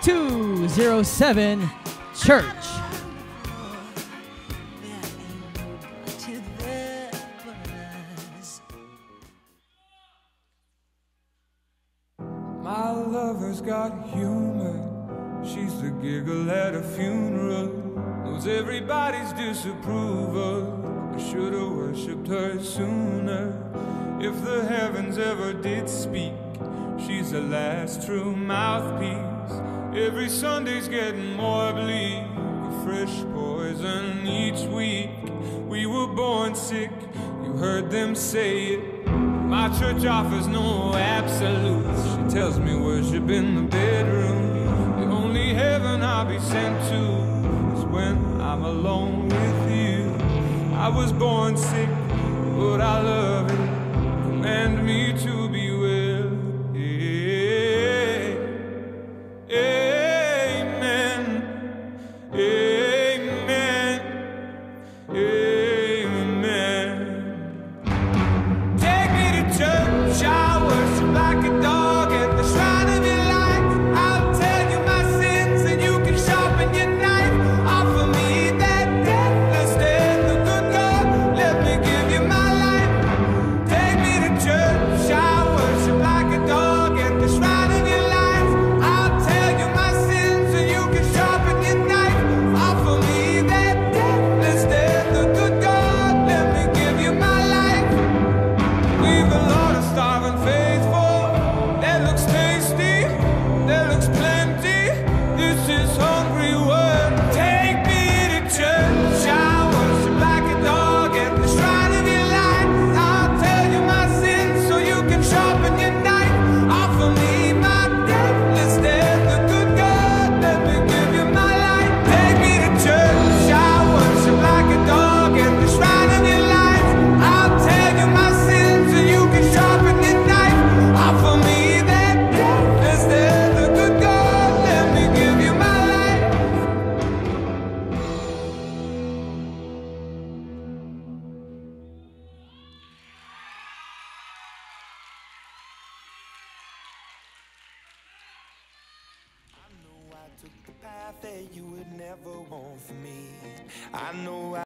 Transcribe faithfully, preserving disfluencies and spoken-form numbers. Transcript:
two oh seven Church. My lover's got humor. She's the giggle at a funeral. Knows everybody's disapproval. I should've worshipped her sooner. If the heavens ever did speak, she's the last true mouthpiece. Every Sunday's getting more bleak, a fresh poison each week. We were born sick, you heard them say it. My church offers no absolutes. She tells me worship in the bedroom. The only heaven I'll be sent to is when I'm alone with you. I was born sick, but I love it. Command me to be well. Amen. Amen. Amen. Take me to church, I worship like a dog at the shrine of your light. I'll tell you my sins and you can sharpen your knife. Offer me that deathless death, the good God, let me give you my life. Take me to church, I worship like a dog at the shrine of your light. I'll tell you my sins and you can sharpen your knife. Offer me that deathless death, the good God, let me give you my life. We've a lot of starving faithful. That looks tasty, that looks plenty. This is hungry word. Take me to church, I worship like a dog at the shrine of your light. I'll tell you my sins so you can sharpen your knife. Offer me my deathless death, the good God, let me give you my life. Take me to church, I worship like a dog at the shrine of your light. I'll tell you my sins so you can sharpen your knife. Offer me that deathless death, the good God, let me give you my life. I know I took the path that you would never want for me. I know I